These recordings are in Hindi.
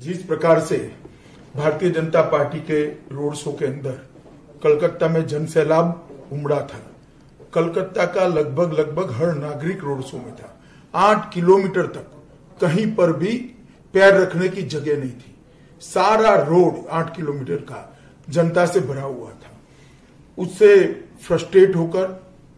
जिस प्रकार से भारतीय जनता पार्टी के रोड शो के अंदर कलकत्ता में जन सैलाब उमड़ा था, कलकत्ता का लगभग हर नागरिक रोड शो में था। 8 किलोमीटर तक कहीं पर भी पैर रखने की जगह नहीं थी। सारा रोड 8 किलोमीटर का जनता से भरा हुआ था। उससे फ्रस्ट्रेट होकर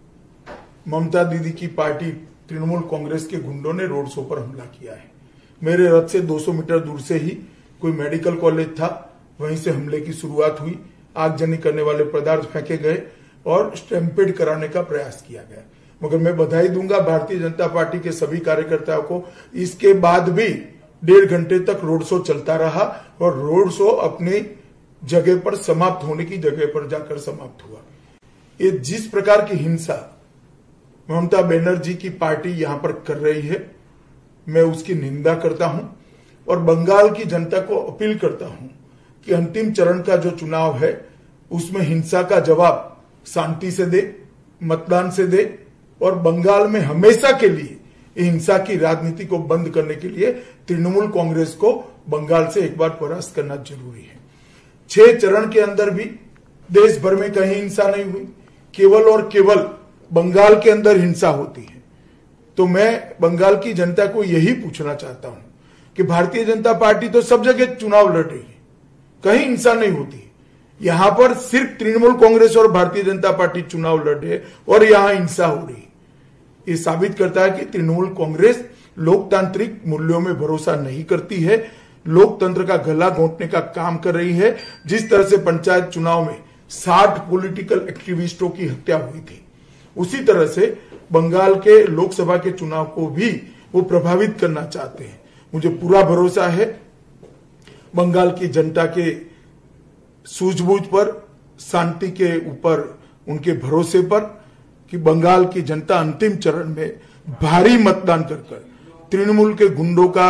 ममता दीदी की पार्टी तृणमूल कांग्रेस के गुंडों ने रोड शो पर हमला किया है। मेरे रथ से 200 मीटर दूर से ही कोई मेडिकल कॉलेज था, वहीं से हमले की शुरुआत हुई। आगजनी करने वाले पदार्थ फेंके गए और स्टैम्पेड कराने का प्रयास किया गया। मगर मैं बधाई दूंगा भारतीय जनता पार्टी के सभी कार्यकर्ताओं को। इसके बाद भी 1.5 घंटे तक रोड शो चलता रहा और रोड शो अपनी जगह पर समाप्त होने की जगह पर जाकर समाप्त हुआ। ये जिस प्रकार की हिंसा ममता बनर्जी की पार्टी यहां पर कर रही है, मैं उसकी निंदा करता हूं और बंगाल की जनता को अपील करता हूं कि अंतिम चरण का जो चुनाव है उसमें हिंसा का जवाब शांति से दे, मतदान से दे और बंगाल में हमेशा के लिए हिंसा की राजनीति को बंद करने के लिए तृणमूल कांग्रेस को बंगाल से एक बार परास्त करना जरूरी है। 6 चरण के अंदर भी देश भर में कहीं हिंसा नहीं हुई, केवल और केवल बंगाल के अंदर हिंसा होती है। तो मैं बंगाल की जनता को यही पूछना चाहता हूं कि भारतीय जनता पार्टी तो सब जगह चुनाव लड़ रही है, कहीं हिंसा नहीं होती। यहां पर सिर्फ तृणमूल कांग्रेस और भारतीय जनता पार्टी चुनाव लड़ रहे हैं और यहां हिंसा हो रही है। ये साबित करता है कि तृणमूल कांग्रेस लोकतांत्रिक मूल्यों में भरोसा नहीं करती है, लोकतंत्र का गला घोंटने का काम कर रही है। जिस तरह से पंचायत चुनाव में 60 पॉलिटिकल एक्टिविस्टों की हत्या हुई थी, उसी तरह से बंगाल के लोकसभा के चुनाव को भी वो प्रभावित करना चाहते हैं। मुझे पूरा भरोसा है बंगाल की जनता के सूझबूझ पर, शांति के ऊपर, उनके भरोसे पर कि बंगाल की जनता अंतिम चरण में भारी मतदान कर तृणमूल के गुंडों का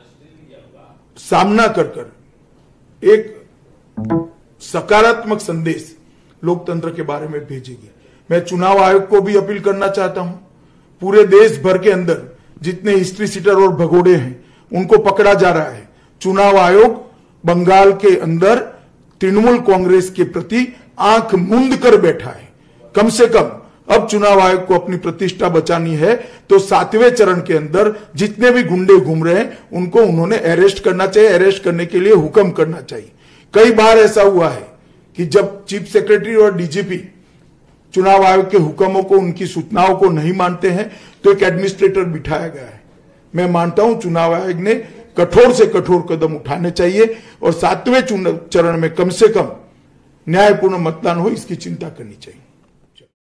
सामना कर एक सकारात्मक संदेश लोकतंत्र के बारे में भेजेगी। मैं चुनाव आयोग को भी अपील करना चाहता हूं, पूरे देश भर के अंदर जितने हिस्ट्री सीटर और भगोड़े हैं उनको पकड़ा जा रहा है। चुनाव आयोग बंगाल के अंदर तृणमूल कांग्रेस के प्रति आंख मूंद कर बैठा है। कम से कम अब चुनाव आयोग को अपनी प्रतिष्ठा बचानी है तो 7वें चरण के अंदर जितने भी गुंडे घूम रहे हैं उनको उन्होंने अरेस्ट करना चाहिए। अरेस्ट करने के लिए हुक्म करना चाहिए। कई बार ऐसा हुआ है कि जब चीफ सेक्रेटरी और डीजीपी चुनाव आयोग के हुक्मों को, उनकी सूचनाओं को नहीं मानते हैं तो एक एडमिनिस्ट्रेटर बिठाया गया है। मैं मानता हूं चुनाव आयोग ने कठोर से कठोर कदम उठाने चाहिए और 7वें चरण में कम से कम न्यायपूर्ण मतदान हो, इसकी चिंता करनी चाहिए।